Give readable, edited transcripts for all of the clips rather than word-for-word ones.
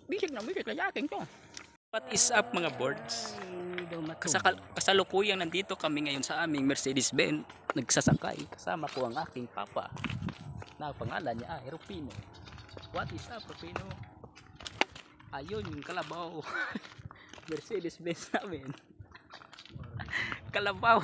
Bisig na yaking to. What is up mga boards? Kasalukuyang nandito kami ngayon sa aming Mercedes-Benz. Nagsasakay kasama ko ang aking papa na pangalan niya ay Rufino. What is up Rufino? Ayun yung kalabaw. Mercedes-Benz namin. Kalabaw.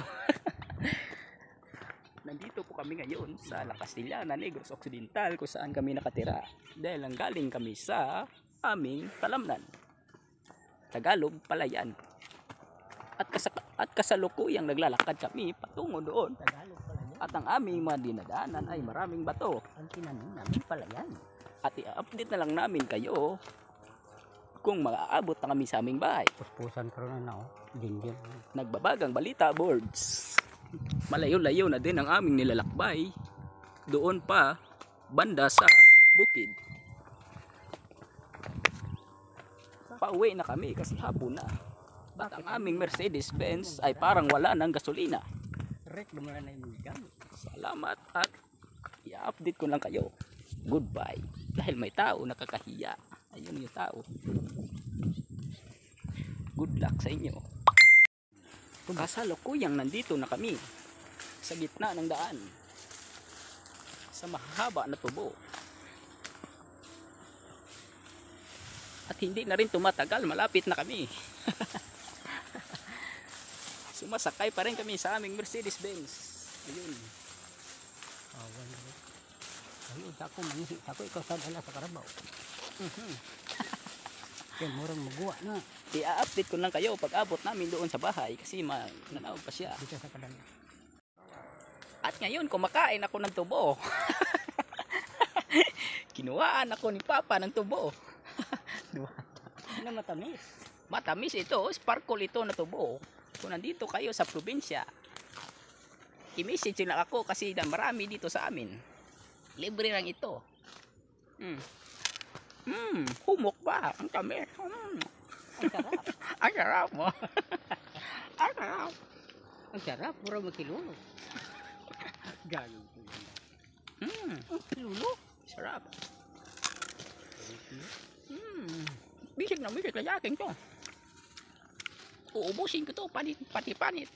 Nandito po kami ngayon sa La Castellana, Negros Occidental kung saan kami nakatira. Dahil ang galing kami sa aming talamnan. Tagalog, Palayan. At kasalukuyang naglalakad kami patungo doon. At ang aming mga dinadaanan ay maraming bato. Ang tinanim namin Palayan. At i-update na lang namin kayo kung maaabot na kami sa aming bahay. Puspusan ko na na, din. Nagbabagang balita boards. Malayo-layo na din ang aming nilalakbay. Doon pa, banda sa bukid. Pauwi na kami kasi hapon na. At ang aming Mercedes-Benz ay parang wala ng gasolina. Rek, lumala na yung gamit. Salamat at i-update ko lang kayo. Goodbye. Dahil may tao nakakahiya. Ayun yung tao. Good luck sa inyo. Kasalukuyang nandito na kami sa gitna ng daan. Sa mahaba na tubo. At hindi na rin tumatagal, malapit na kami. Sumasakay pa rin kami sa aming Mercedes-Benz. Ayun. Ayun, ako mangihi. Ako ikaw sadala sa Karabaw. Kaya murang magawa na. I-update ko lang kayo pag abot namin doon sa bahay kasi nanawag pa siya. Dito sa kadami. At ngayon kumakain ako ng tubo. Kinuhaan ako ni Papa ng tubo. Ano matamis? Matamis ito, sparkle ito na tubo. Kung nandito kayo sa probinsya, i-message na ako kasi marami dito sa amin. Libre lang ito. Humok pa. Ang tamis. Ang sarap. Ang sarap mo. Ang sarap. Ang sarap, pura magkilulog. Galing ko yun. Lulo. Sarap. Bisig na yaking to. Uubusin ko to, pati-panit.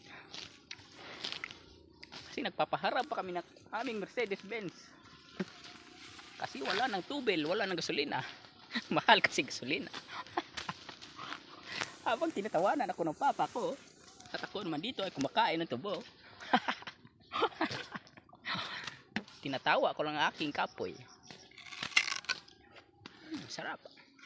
Kasi nagpapaharap pa kami ng aming Mercedes-Benz. Kasi wala ng tubel, wala ng gasolina. Mahal kasi gasolina. Habang tinatawanan ako ng papa ko, at ako naman dito ay kumakain ng tubo. Tinatawa ko lang ang aking kapoy. Sarap.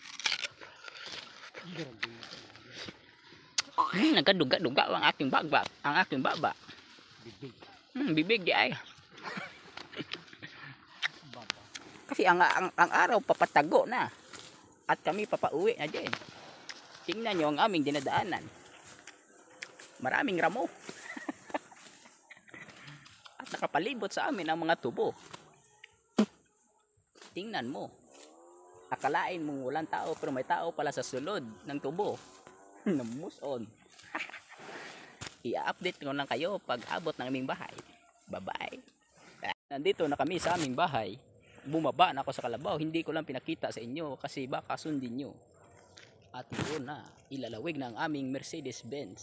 Nagkaduga-duga ang aking bagbak, ang aking baba. Bibig di ay. Kasi ang araw papatago na. At kami papauwi na din. Tingnan nyo ang aming dinadaanan. Maraming ramo. At nakapalibot sa amin ang mga tubo. Tingnan mo. Akalain mong walang tao pero may tao pala sa sulod ng tubo. Namuson. I-update ko lang kayo pag abot ng aming bahay. Bye-bye. Nandito na kami sa aming bahay. Bumaba na ako sa kalabaw. Hindi ko lang pinakita sa inyo kasi baka sundin nyo. At yun na. Ilalawig na ang aming Mercedes-Benz.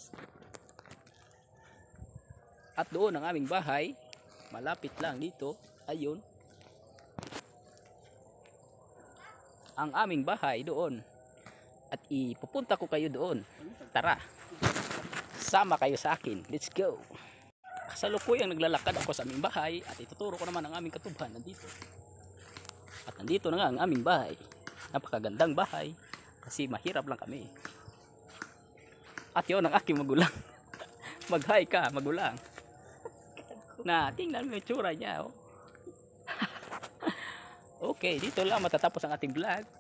At doon ang aming bahay. Malapit lang dito. Ayun. Ang aming bahay doon. At ipupunta ko kayo doon. Tara. Sama kayo sa akin. Let's go. Kasalukuyang naglalakad ako sa aming bahay. At ituturo ko naman ang aming katubhan nandito. At nandito na nga ang aming bahay. Napakagandang bahay. Kasi mahirap lang kami. At yun ang aking magulang. Mag-hi ka magulang. Na tingnan mo yung tsura niya. Oh. Okay, dito lang matatapos ang ating vlog.